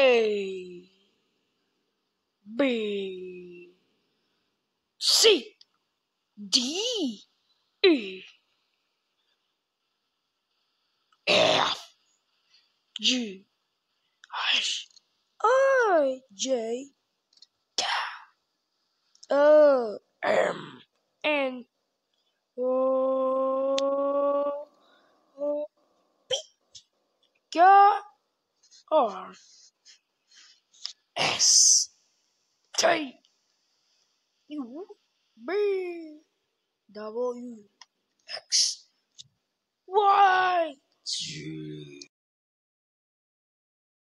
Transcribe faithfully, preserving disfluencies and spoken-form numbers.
A B C D E F G H I J K L M N O P Q R S T U V W X Y Z.